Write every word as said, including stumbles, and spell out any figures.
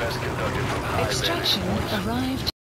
test conducted from high Extraction vantage points. arrived.